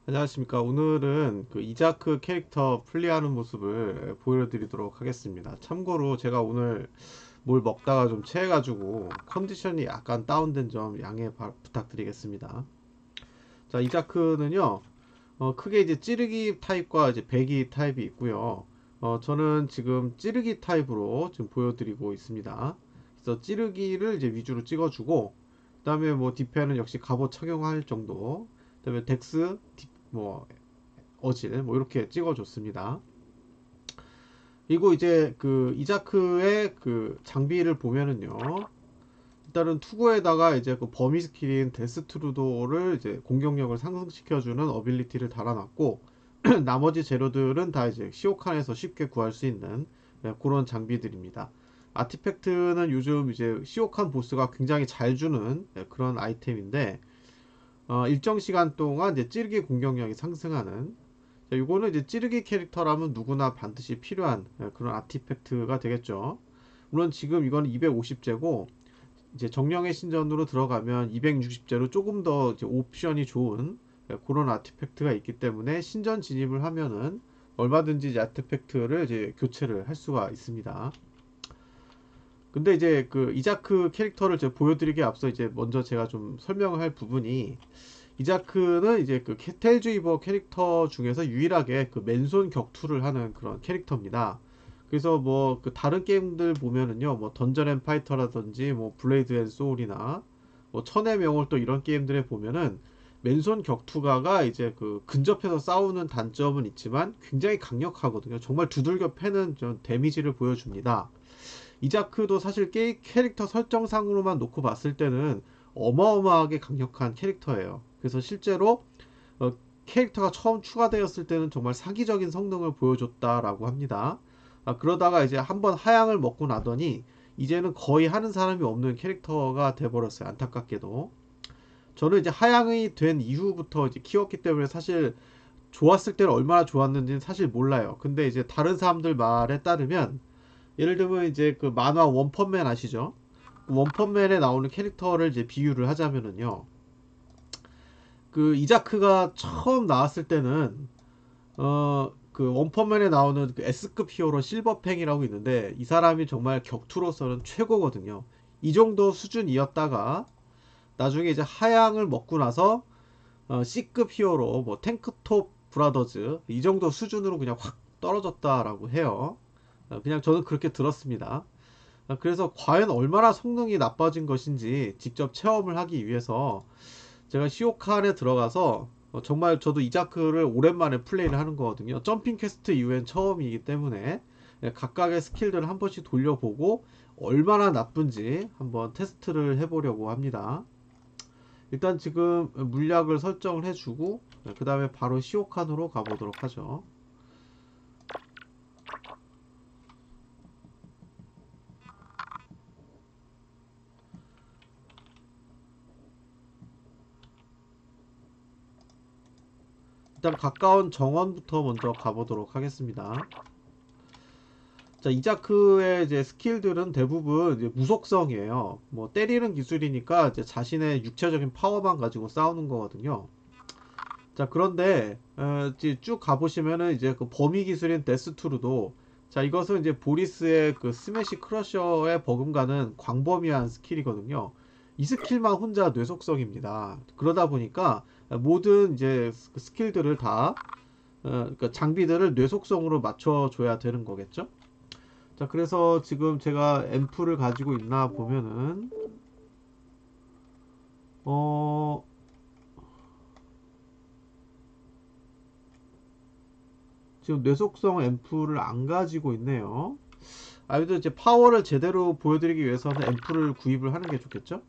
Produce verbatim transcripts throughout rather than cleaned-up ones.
안녕하십니까. 오늘은 그 이자크 캐릭터 플레이하는 모습을 보여드리도록 하겠습니다. 참고로 제가 오늘 뭘 먹다가 좀 체해가지고 컨디션이 약간 다운된 점 양해 바- 부탁드리겠습니다. 자, 이자크는요, 어, 크게 이제 찌르기 타입과 이제 배기 타입이 있고요. 어, 저는 지금 찌르기 타입으로 지금 보여드리고 있습니다. 그래서 찌르기를 이제 위주로 찍어주고, 그 다음에 뭐 디펜은 역시 갑옷 착용할 정도, 그 다음에 덱스, 디- 뭐 어질 뭐 이렇게 찍어줬습니다. 그리고 이제 그 이자크의 그 장비를 보면은요, 일단은 투구에다가 이제 그 범위 스킬인 데스트루도를 이제 공격력을 상승시켜주는 어빌리티를 달아놨고 나머지 재료들은 다 이제 시오칸에서 쉽게 구할 수 있는, 네, 그런 장비들입니다. 아티팩트는 요즘 이제 시오칸 보스가 굉장히 잘 주는, 네, 그런 아이템인데, 어, 일정 시간 동안 이제 찌르기 공격력이 상승하는, 자, 이거는 이제 찌르기 캐릭터라면 누구나 반드시 필요한, 예, 그런 아티팩트가 되겠죠. 물론 지금 이건 이백오십 제고 이제 정령의 신전으로 들어가면 이백육십 제로 조금 더 이제 옵션이 좋은, 예, 그런 아티팩트가 있기 때문에 신전 진입을 하면은 얼마든지 이제 아티팩트를 이제 교체를 할 수가 있습니다. 근데 이제 그 이자크 캐릭터를 제가 보여드리기에 앞서 이제 먼저 제가 좀 설명을 할 부분이, 이자크는 이제 그 테일즈위버 캐릭터 중에서 유일하게 그 맨손 격투를 하는 그런 캐릭터입니다. 그래서 뭐 그 다른 게임들 보면은요, 뭐 던전 앤 파이터라든지 뭐 블레이드 앤 소울이나 뭐 천의 명월, 또 이런 게임들에 보면은 맨손 격투가가 이제 그 근접해서 싸우는 단점은 있지만 굉장히 강력하거든요. 정말 두들겨 패는 좀 데미지를 보여줍니다. 이자크도 사실 게 캐릭터 설정상으로만 놓고 봤을 때는 어마어마하게 강력한 캐릭터예요. 그래서 실제로 어, 캐릭터가 처음 추가되었을 때는 정말 사기적인 성능을 보여줬다라고 합니다. 아, 그러다가 이제 한번 하향을 먹고 나더니 이제는 거의 하는 사람이 없는 캐릭터가 돼버렸어요. 안타깝게도. 저는 이제 하향이 된 이후부터 이제 키웠기 때문에 사실 좋았을 때는 얼마나 좋았는지는 사실 몰라요. 근데 이제 다른 사람들 말에 따르면, 예를 들면 이제 그 만화 원펀맨 아시죠? 원펀맨에 나오는 캐릭터를 이제 비유를 하자면은요, 그 이자크가 처음 나왔을 때는 어 그 원펀맨에 나오는 그 S급 히어로 실버팽이라고 있는데, 이 사람이 정말 격투로서는 최고거든요. 이 정도 수준이었다가 나중에 이제 하향을 먹고 나서 어 C급 히어로 뭐 탱크톱 브라더즈 이 정도 수준으로 그냥 확 떨어졌다라고 해요. 어, 그냥 저는 그렇게 들었습니다. 어, 그래서 과연 얼마나 성능이 나빠진 것인지 직접 체험을 하기 위해서 제가 시오칸에 들어가서, 어, 정말 저도 이자크를 오랜만에 플레이를 하는 거거든요. 점핑 퀘스트 이후엔 처음이기 때문에, 예, 각각의 스킬들을 한 번씩 돌려보고 얼마나 나쁜지 한번 테스트를 해보려고 합니다. 일단 지금 물약을 설정을 해주고 그 다음에 바로 시오칸으로 가보도록 하죠. 일단 가까운 정원부터 먼저 가보도록 하겠습니다. 자, 이자크의 이제 스킬들은 대부분 이제 무속성이에요. 뭐 때리는 기술이니까 이제 자신의 육체적인 파워만 가지고 싸우는 거거든요. 자, 그런데 어, 이제 쭉 가보시면은 이제 그 범위 기술인 데스투르도, 자, 이것은 이제 보리스의 그 스매시 크러셔에 버금가는 광범위한 스킬이거든요. 이 스킬만 혼자 뇌속성입니다. 그러다 보니까 모든 이제 스- 스킬들을 다, 어, 그러니까 장비들을 뇌속성으로 맞춰줘야 되는 거겠죠? 자, 그래서 지금 제가 앰플을 가지고 있나 보면은, 어, 지금 뇌속성 앰플을 안 가지고 있네요. 아, 그래도 이제 파워를 제대로 보여드리기 위해서는 앰플을 구입을 하는 게 좋겠죠?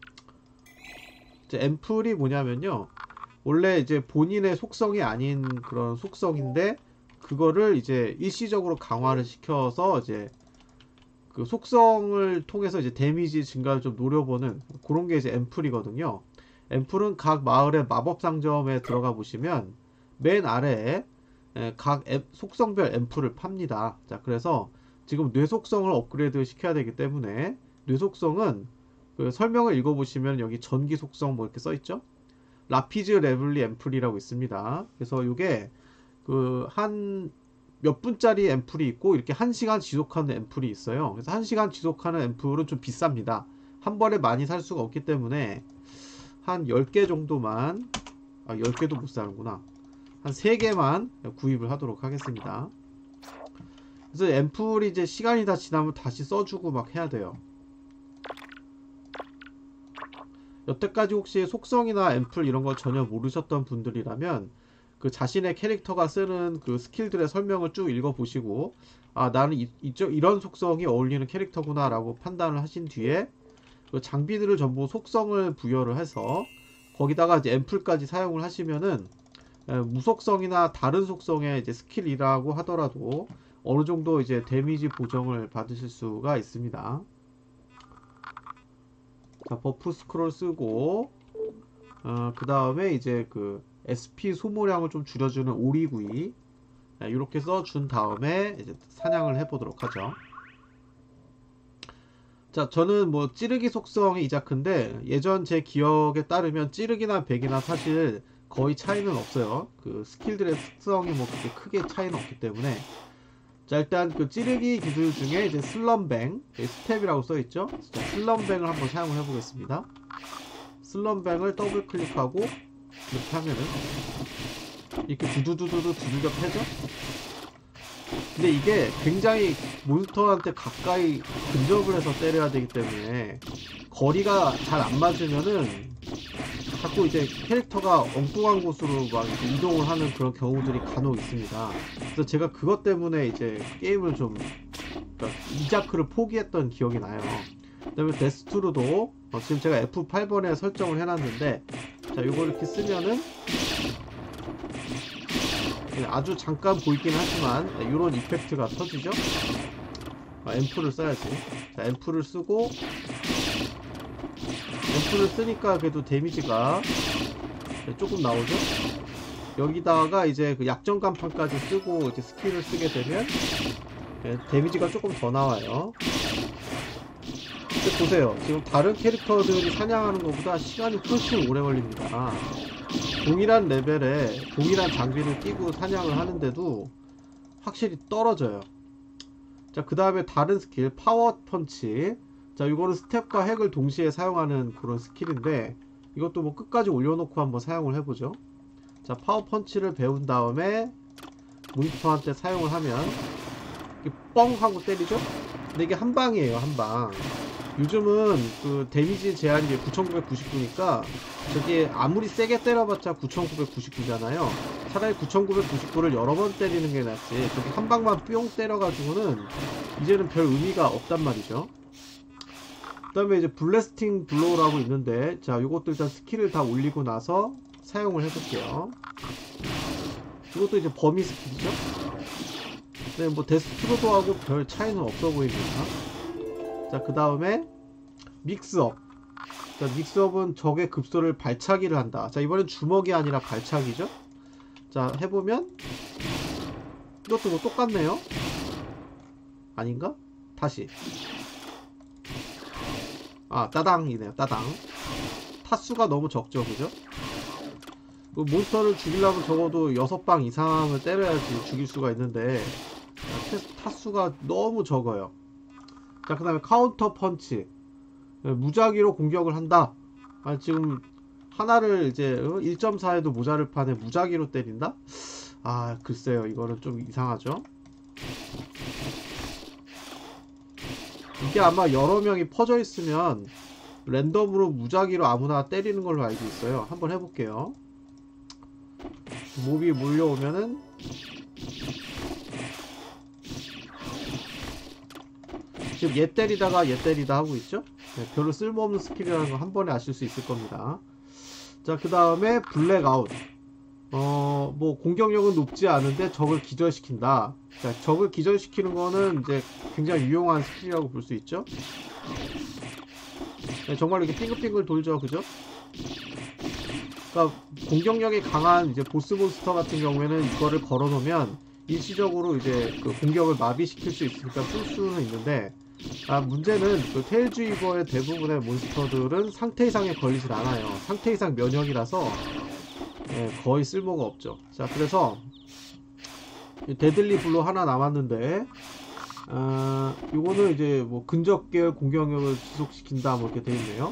이제 앰플이 뭐냐면요, 원래 이제 본인의 속성이 아닌 그런 속성인데, 그거를 이제 일시적으로 강화를 시켜서 이제 그 속성을 통해서 이제 데미지 증가를 좀 노려보는 그런 게 이제 앰플이거든요. 앰플은 각 마을의 마법 상점에 들어가 보시면 맨 아래에, 에, 각 앰- 속성별 앰플을 팝니다. 자, 그래서 지금 뇌속성을 업그레이드 시켜야 되기 때문에, 뇌속성은 그 설명을 읽어보시면 여기 전기 속성 뭐 이렇게 써 있죠? 라피즈 레블리 앰플이라고 있습니다. 그래서 이게 그 한 몇 분짜리 앰플이 있고 이렇게 한 시간 지속하는 앰플이 있어요. 그래서 한 시간 지속하는 앰플은 좀 비쌉니다. 한 번에 많이 살 수가 없기 때문에 한 열 개 정도만, 아 열 개도 못 사는구나. 한 세 개만 구입을 하도록 하겠습니다. 그래서 앰플이 이제 시간이 다 지나면 다시 써주고 막 해야 돼요. 여태까지 혹시 속성이나 앰플 이런 거 전혀 모르셨던 분들이라면 그 자신의 캐릭터가 쓰는 그 스킬들의 설명을 쭉 읽어보시고, 아 나는 이, 이쪽 이런 속성이 어울리는 캐릭터구나 라고 판단을 하신 뒤에 그 장비들을 전부 속성을 부여를 해서 거기다가 이제 앰플까지 사용을 하시면은 무속성이나 다른 속성의 이제 스킬이라고 하더라도 어느 정도 이제 데미지 보정을 받으실 수가 있습니다. 자, 버프 스크롤 쓰고, 어, 그 다음에 이제 그 에스피 소모량을 좀 줄여주는 오리구이 이렇게 써준 다음에 이제 사냥을 해보도록 하죠. 자, 저는 뭐 찌르기 속성이 이자크인데 예전 제 기억에 따르면 찌르기나 백이나 사실 거의 차이는 없어요. 그 스킬들의 특성이 뭐 그렇게 크게 차이는 없기 때문에. 자, 일단 그 찌르기 기술 중에 이제 슬럼뱅, 스텝이라고 써있죠. 자, 슬럼뱅을 한번 사용을 해보겠습니다. 슬럼뱅을 더블 클릭하고 이렇게 하면은 이렇게 두두두두두 두들겨 패죠. 근데 이게 굉장히 몬스터한테 가까이 근접을 해서 때려야 되기 때문에 거리가 잘 안 맞으면은 자꾸 이제 캐릭터가 엉뚱한 곳으로 막 이동을 하는 그런 경우들이 간혹 있습니다. 그래서 제가 그것 때문에 이제 게임을 좀, 그러니까 이자크를 포기했던 기억이 나요. 그 다음에 데스투르도 어 지금 제가 에프 팔 번에 설정을 해놨는데, 자 요거 이렇게 쓰면은 아주 잠깐 보이긴 하지만 이런 이펙트가 터지죠. 아, 앰플을 써야지. 자, 앰플을 쓰고 앰플을 쓰니까 그래도 데미지가 조금 나오죠. 여기다가 이제 그 약점 간판까지 쓰고 이제 스킬을 쓰게 되면 데미지가 조금 더 나와요. 근데 보세요, 지금 다른 캐릭터들이 사냥하는 것보다 시간이 훨씬 오래 걸립니다. 동일한 레벨에 동일한 장비를 끼고 사냥을 하는데도 확실히 떨어져요. 자, 그 다음에 다른 스킬 파워 펀치. 자, 이거는 스텝과 핵을 동시에 사용하는 그런 스킬인데 이것도 뭐 끝까지 올려놓고 한번 사용을 해보죠. 자, 파워 펀치를 배운 다음에 몬스터한테 사용을 하면 이렇게 뻥 하고 때리죠. 근데 이게 한 방이에요, 한 방. 요즘은 그 데미지 제한이 구천구백구십구니까 저기 아무리 세게 때려봤자 구천구백구십구잖아요. 차라리 구천구백구십구를 여러 번 때리는 게 낫지, 저기 한 방만 뿅 때려가지고는 이제는 별 의미가 없단 말이죠. 그 다음에 이제 블래스팅 블로우라고 있는데, 자 요것도 일단 스킬을 다 올리고 나서 사용을 해볼게요. 이것도 이제 범위 스킬이죠. 네, 뭐 데스트로도하고 별 차이는 없어 보입니다. 자, 그 다음에 믹스업. 자, 믹스업은 적의 급소를 발차기를 한다. 자, 이번엔 주먹이 아니라 발차기죠. 자, 해보면 이것도 뭐 똑같네요. 아닌가? 다시. 아, 따당이네요. 따당. 타수가 너무 적죠, 그죠? 그 몬스터를 죽이려면 적어도 여섯 방 이상을 때려야지 죽일 수가 있는데 타수가 너무 적어요. 자, 그 다음에 카운터 펀치. 무작위로 공격을 한다. 아, 지금 하나를 이제 일 점 사에도 모자를 판에 무작위로 때린다? 아, 글쎄요, 이거는 좀 이상하죠. 이게 아마 여러 명이 퍼져 있으면 랜덤으로 무작위로 아무나 때리는 걸로 알고 있어요. 한번 해볼게요. 몹이 몰려오면은 지금 얘 때리다가 얘 때리다 하고 있죠. 네, 별로 쓸모없는 스킬이라는 거 한 번에 아실 수 있을 겁니다. 자, 그 다음에 블랙아웃. 어, 뭐 공격력은 높지 않은데 적을 기절시킨다. 자, 적을 기절시키는 거는 이제 굉장히 유용한 스킬이라고 볼 수 있죠. 네, 정말 이렇게 빙글빙글 돌죠, 그죠? 그러니까 공격력이 강한 이제 보스 몬스터 같은 경우에는 이거를 걸어놓으면 일시적으로 이제 그 공격을 마비시킬 수 있으니까 쓸 수는 있는데, 아, 문제는 그 테일즈 이버의 대부분의 몬스터들은 상태 이상에 걸리질 않아요. 상태 이상 면역이라서 예, 거의 쓸모가 없죠. 자, 그래서 데들리 블로 하나 남았는데, 아, 요거는 이제 뭐 근접 계열 공격력을 지속시킨다 뭐 이렇게 되어있네요.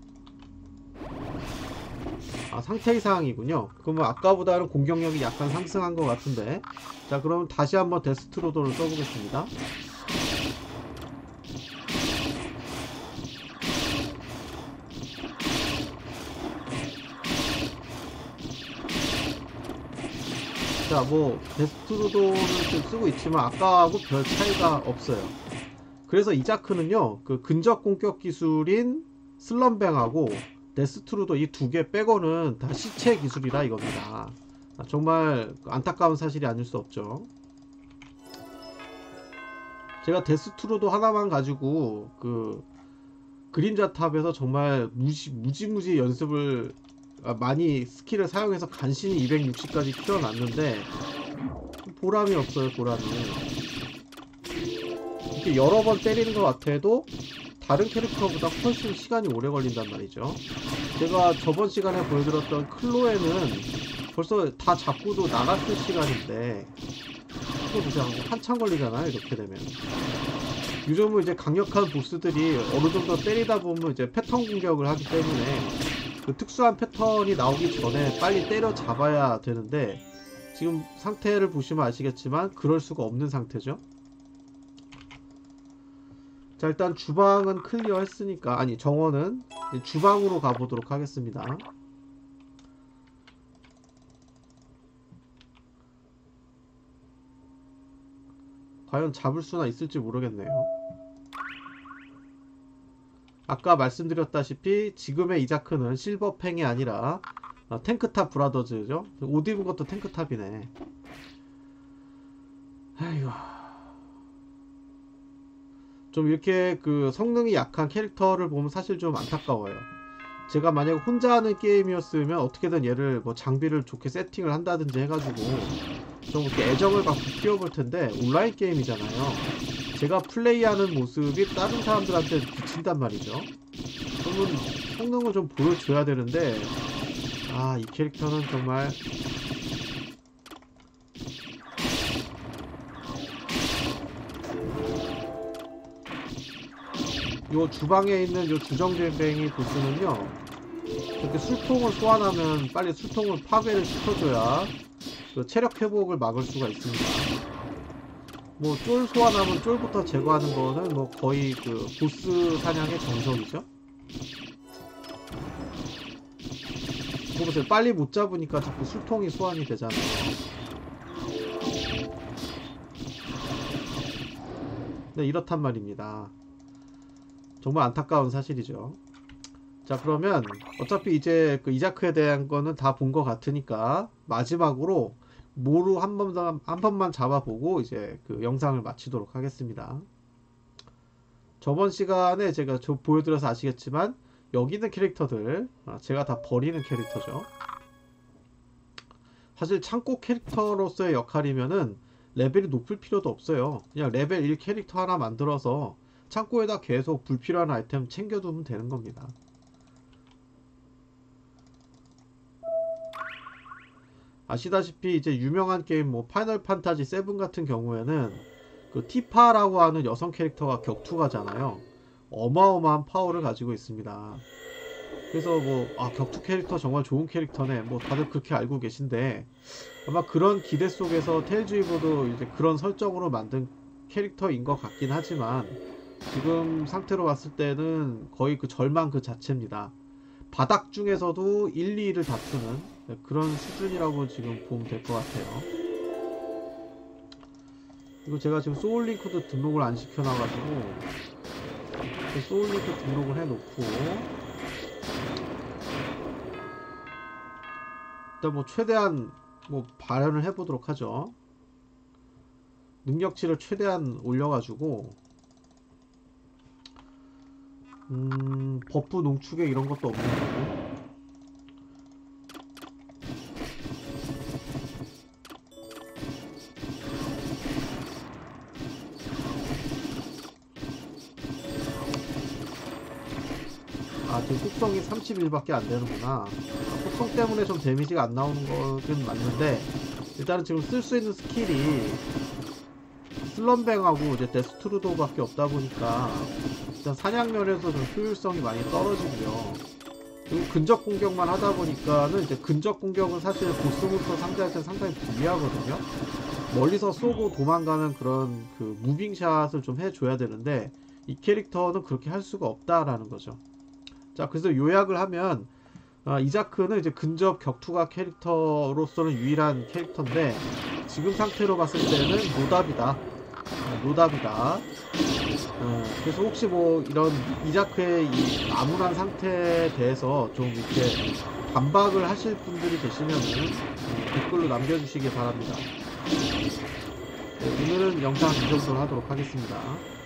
아, 상태 이상이군요. 그러면 아까보다는 공격력이 약간 상승한 것 같은데. 자, 그럼 다시 한번 데스트로더를 써보겠습니다. 자, 뭐 데스트로더를 좀 쓰고 있지만 아까하고 별 차이가 없어요. 그래서 이 자크는요, 그 근접 공격 기술인 슬럼뱅하고 데스트루더 이 두 개 빼고는 다 시체 기술이라 이겁니다. 정말 안타까운 사실이 아닐 수 없죠. 제가 데스트루더 하나만 가지고 그 그림자 탑에서 정말 무지, 무지무지 연습을 많이 스킬을 사용해서 간신히 이백육십까지 키워놨는데 보람이 없어요. 보람이 이렇게 여러 번 때리는 것 같아도 다른 캐릭터보다 훨씬 시간이 오래 걸린단 말이죠. 제가 저번 시간에 보여드렸던 클로에는 벌써 다 잡고도 나갔을 시간인데 이거 보세요. 한참 걸리잖아요. 이렇게 되면 요즘은 이제 강력한 보스들이 어느 정도 때리다 보면 이제 패턴 공격을 하기 때문에 그 특수한 패턴이 나오기 전에 빨리 때려 잡아야 되는데 지금 상태를 보시면 아시겠지만 그럴 수가 없는 상태죠. 자, 일단 주방은 클리어 했으니까, 아니 정원은 주방으로 가보도록 하겠습니다. 과연 잡을 수나 있을지 모르겠네요. 아까 말씀드렸다시피 지금의 이자크는 실버팽이 아니라 어, 탱크탑 브라더즈죠. 옷 입은 것도 탱크탑이네. 아이고, 좀 이렇게 그 성능이 약한 캐릭터를 보면 사실 좀 안타까워요. 제가 만약에 혼자 하는 게임이었으면 어떻게든 얘를 뭐 장비를 좋게 세팅을 한다든지 해가지고 좀 이렇게 애정을 갖고 키워볼 텐데 온라인 게임이잖아요. 제가 플레이하는 모습이 다른 사람들한테 비친단 말이죠. 그러면 성능을 좀 보여줘야 되는데, 아, 이 캐릭터는 정말 요 주방에 있는 요 주정뱅이 보스는요, 이렇게 술통을 소환하면 빨리 술통을 파괴를 시켜줘야 그 체력 회복을 막을 수가 있습니다. 뭐 쫄 소환하면 쫄부터 제거하는 거는 뭐 거의 그 보스 사냥의 정석이죠. 이거 보세요. 빨리 못 잡으니까 자꾸 술통이 소환이 되잖아요. 네, 이렇단 말입니다. 정말 안타까운 사실이죠. 자, 그러면 어차피 이제 그 이자크에 대한 거는 다 본 것 같으니까 마지막으로 모루 한 번, 한 번만 잡아보고 이제 그 영상을 마치도록 하겠습니다. 저번 시간에 제가 저 보여드려서 아시겠지만 여기 있는 캐릭터들 제가 다 버리는 캐릭터죠. 사실 창고 캐릭터로서의 역할이면은 레벨이 높을 필요도 없어요. 그냥 레벨 일 캐릭터 하나 만들어서 창고에다 계속 불필요한 아이템 챙겨두면 되는 겁니다. 아시다시피 이제 유명한 게임 뭐 파이널 판타지 세븐 같은 경우에는 그 티파라고 하는 여성 캐릭터가 격투가잖아요. 어마어마한 파워를 가지고 있습니다. 그래서 뭐 아, 격투 캐릭터 정말 좋은 캐릭터네, 뭐 다들 그렇게 알고 계신데, 아마 그런 기대 속에서 테일즈 이버도 이제 그런 설정으로 만든 캐릭터인 것 같긴 하지만 지금 상태로 봤을 때는 거의 그 절망 그 자체입니다. 바닥 중에서도 일, 이 위를 다투는 그런 수준이라고 지금 보면 될 것 같아요. 이거 제가 지금 소울링크도 등록을 안 시켜놔가지고 소울링크 등록을 해놓고 일단 뭐 최대한 뭐 발현을 해보도록 하죠. 능력치를 최대한 올려가지고 음, 버프 농축에 이런 것도 없는 거고. 아, 지금 속성이 삼십일밖에 안 되는구나. 속성 때문에 좀 데미지가 안 나오는 거는 맞는데, 일단은 지금 쓸 수 있는 스킬이 슬럼뱅하고 이제 데스트루도밖에 없다 보니까 일단 사냥면에서 좀 효율성이 많이 떨어지고요. 그리고 근접 공격만 하다 보니까는 이제 근접 공격은 사실 보스부터 상대할 때 상당히 불리하거든요. 멀리서 쏘고 도망가는 그런 그 무빙샷을 좀 해줘야 되는데 이 캐릭터는 그렇게 할 수가 없다라는 거죠. 자, 그래서 요약을 하면 어, 이자크는 이제 근접 격투가 캐릭터로서는 유일한 캐릭터인데 지금 상태로 봤을 때는 노답이다. 어, 노답이다. 어, 그래서 혹시 뭐 이런 이자크의 이 암울한 상태에 대해서 좀 이렇게 반박을 하실 분들이 계시면 어, 댓글로 남겨주시기 바랍니다. 네, 오늘은 영상 이 정도로 하도록 하겠습니다.